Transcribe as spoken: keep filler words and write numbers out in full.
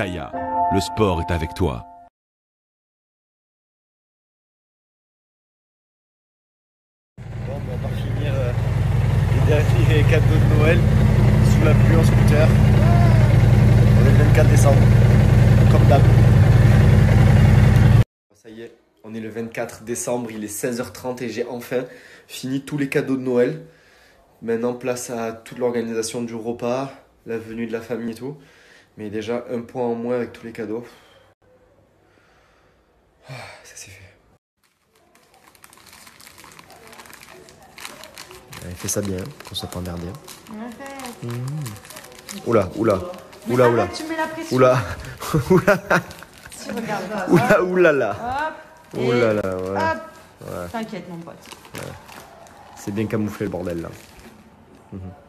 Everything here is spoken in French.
Kaya, le sport est avec toi. Bon, on va finir euh, les derniers cadeaux de Noël sous la pluie en scooter. On est le vingt-quatre décembre, comme d'hab. Ça y est, on est le vingt-quatre décembre, il est seize heures trente et j'ai enfin fini tous les cadeaux de Noël. Maintenant, place à toute l'organisation du repas, la venue de la famille et tout. Mais déjà, un point en moins avec tous les cadeaux. Ah, ça c'est fait. Elle fait ça bien, qu'on soit pas emmerdé. Mmh. Oula, oula, oula, oula. Tu mets la pression. Oula, oula, Si, regarde. oula, oula là. Hop. Oula là, ouais. Hop. Ouais. T'inquiète, mon pote. Ouais. C'est bien camouflé le bordel là. Mmh.